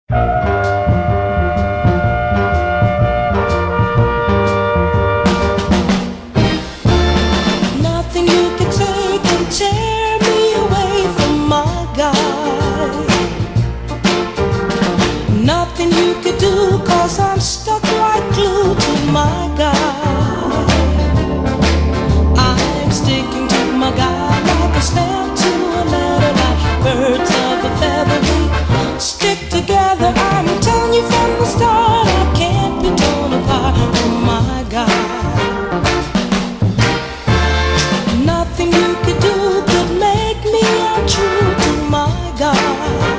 Nothing you could take can tear me away from my guy. Nothing you could do, 'cause I'm stuck like glue to my guy. I'm sticking to my guy like a stamp to a letter, like birds of a feather. We stick together, I'm telling you from the start. I can't be torn apart from my guy. Nothing you could do could make me untrue to my God.